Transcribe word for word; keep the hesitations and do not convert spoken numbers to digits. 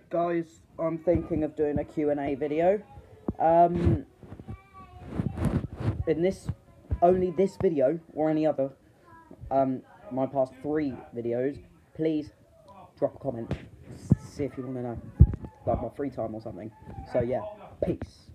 guys, I'm thinking of doing a Q and A video. Um, in this, only this video or any other, um, my past three videos, please drop a comment. See if you want to know, like my free time or something. So yeah, peace.